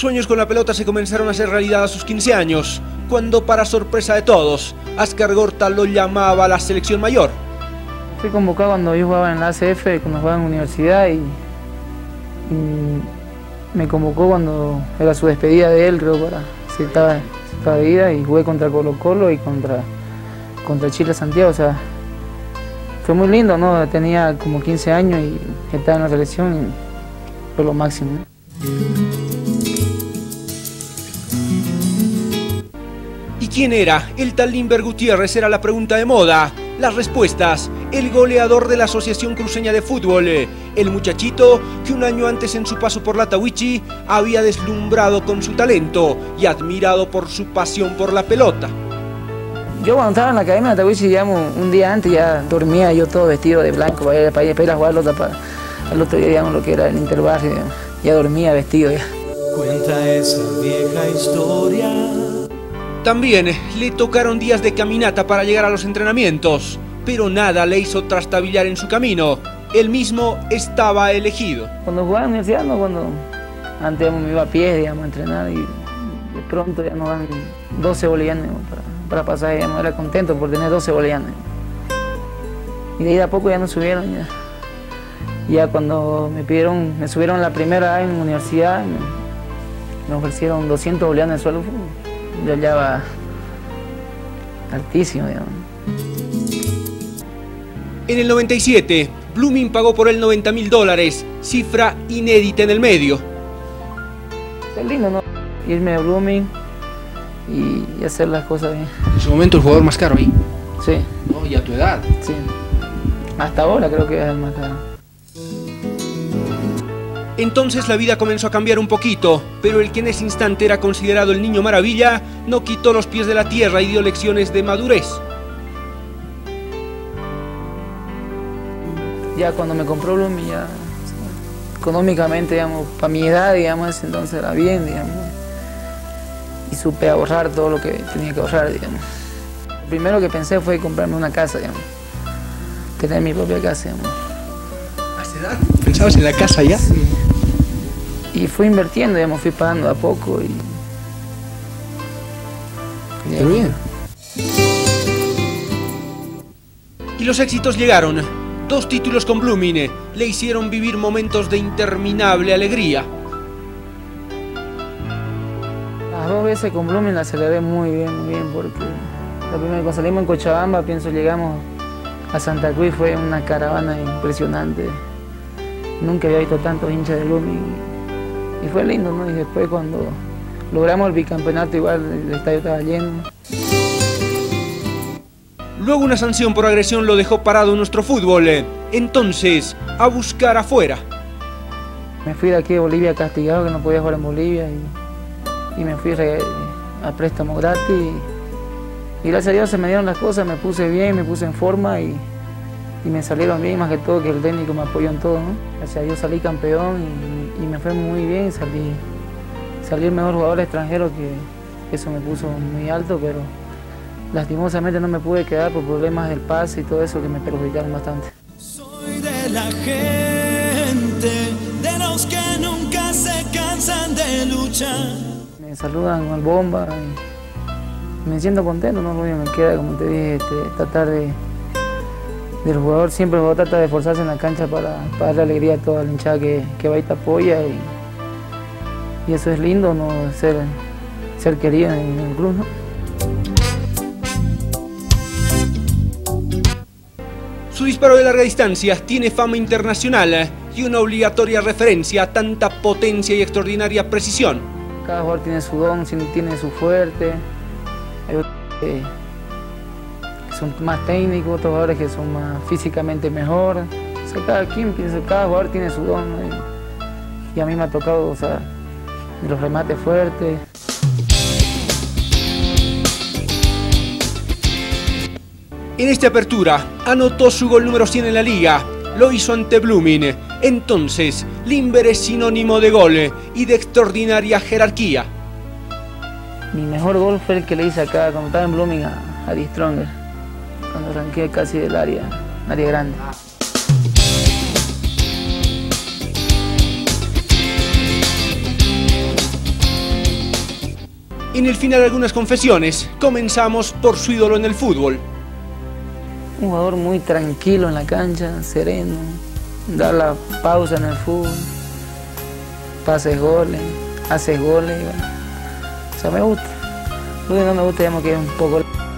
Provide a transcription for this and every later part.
sueños con la pelota se comenzaron a hacer realidad a sus 15 años, cuando para sorpresa de todos, Ascar Gorta lo llamaba a la selección mayor. Fui convocado cuando yo jugaba en la ACF, cuando jugaba en la universidad y me convocó cuando era su despedida de él, creo, para si estaba de ida, y jugué contra Colo-Colo y contra Chile Santiago. O sea, fue muy lindo, ¿no? Tenía como 15 años y estaba en la selección y fue lo máximo, ¿no? ¿Y quién era el tal Limber Gutiérrez? Era la pregunta de moda. Las respuestas: el goleador de la Asociación Cruceña de Fútbol, el muchachito que un año antes en su paso por la Tahuichi había deslumbrado con su talento y admirado por su pasión por la pelota. Yo cuando estaba en la academia de Tahuichi, digamos, un día antes ya dormía yo todo vestido de blanco para ir a jugar al otro día, digamos, lo que era el interbarrio, digamos. Ya dormía vestido ya. Cuenta esa vieja historia. También le tocaron días de caminata para llegar a los entrenamientos, pero nada le hizo trastabillar en su camino. Él mismo estaba elegido. Cuando jugaba en la universidad, no, cuando antes me iba a pie, digamos, a entrenar, y de pronto ya nos dan 12 bolivianos para pasar, digamos, era contento por tener 12 bolivianos. Y de ahí a poco ya nos subieron. Ya cuando me subieron la primera en la universidad, me ofrecieron 200 bolivianos de sueldo. Yo ya va altísimo, digamos. En el 97, Blooming pagó por él $90.000, cifra inédita en el medio. Es lindo, ¿no? Irme a Blooming y hacer las cosas bien. En su momento el jugador más caro ahí. Sí. ¿No? Y a tu edad. Sí. Hasta ahora creo que es el más caro. Entonces la vida comenzó a cambiar un poquito, pero el que en ese instante era considerado el niño maravilla no quitó los pies de la tierra y dio lecciones de madurez. Ya cuando me compró Blooming, ya económicamente, digamos, para mi edad, digamos, entonces era bien, digamos. Y supe ahorrar todo lo que tenía que ahorrar, digamos. Lo primero que pensé fue comprarme una casa, digamos. Tener mi propia casa, digamos. ¿A esa edad? ¿Pensabas en la casa ya? Sí. Y fui invirtiendo, digamos, fui pagando a poco y... Pero bien. Y los éxitos llegaron. 2 títulos con Blooming le hicieron vivir momentos de interminable alegría. Las 2 veces con Blooming la celebré muy bien, porque la primera cuando salimos en Cochabamba, pienso, llegamos a Santa Cruz, fue una caravana impresionante. Nunca había visto tantos hinchas de Blooming y fue lindo, ¿no? Y después cuando logramos el bicampeonato, igual el estadio estaba lleno. Luego una sanción por agresión lo dejó parado en nuestro fútbol. Entonces, a buscar afuera. Me fui de aquí de Bolivia castigado, que no podía jugar en Bolivia, y me fui a préstamo gratis. Y gracias a Dios se me dieron las cosas, me puse bien, me puse en forma y me salieron bien, más que todo que el técnico me apoyó en todo, ¿no? Gracias a Dios salí campeón y me fue muy bien, salí el mejor jugador extranjero, que eso me puso muy alto, pero lastimosamente no me pude quedar por problemas del pase y todo eso que me perjudicaron bastante. Soy de la gente, de los que nunca se cansan de luchar. Me saludan al bomba y me siento contento, ¿no? Lo único que me queda, como te dije, tratar del jugador. Siempre el jugador trata de esforzarse en la cancha para darle alegría a toda la hinchada que va y te apoya, y eso es lindo, ¿no? Ser querido en el club, ¿no? Su disparo de larga distancia tiene fama internacional y una obligatoria referencia a tanta potencia y extraordinaria precisión. Cada jugador tiene su don, tiene su fuerte. Hay otros que son más técnicos, otros jugadores que son más físicamente mejor. O sea, cada jugador tiene su don, ¿no? Y a mí me ha tocado, o sea, los remates fuertes. En esta apertura anotó su gol número 100 en la liga, lo hizo ante Blooming. Entonces, Limber es sinónimo de gol y de extraordinaria jerarquía. Mi mejor gol fue el que le hice acá cuando estaba en Blooming a Die Stronger, cuando arranqué casi del área grande. En el final algunas confesiones. Comenzamos por su ídolo en el fútbol. Un jugador muy tranquilo en la cancha, sereno, dar la pausa en el fútbol, pases goles, haces goles, y bueno. O sea, me gusta. Lo que no me gusta, digamos, que es un poco...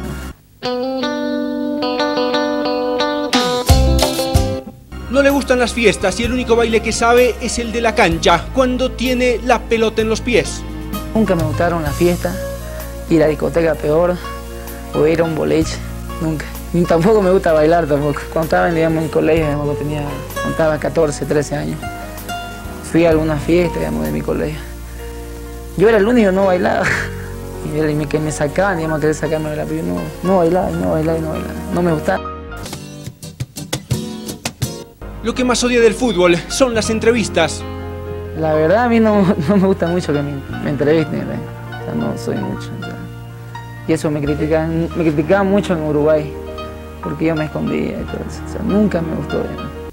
No le gustan las fiestas y el único baile que sabe es el de la cancha, cuando tiene la pelota en los pies. Nunca me gustaron las fiestas, ir a discoteca peor, o ir a un boliche, nunca. Ni tampoco me gusta bailar tampoco. Cuando estaba, digamos, en colegio, digamos, cuando estaba 14, 13 años, fui a alguna fiesta, digamos, de mi colegio. Yo era el único que no bailaba. Y que me sacaban, digamos, querer sacarme de la piel. No bailaba, no me gustaba. Lo que más odia del fútbol son las entrevistas. La verdad, a mí no me gusta mucho que me entrevisten, ¿verdad? O sea, no soy mucho. O sea, y eso me criticaban mucho en Uruguay, porque yo me escondía y todo eso. O sea, nunca me gustó, ¿verdad?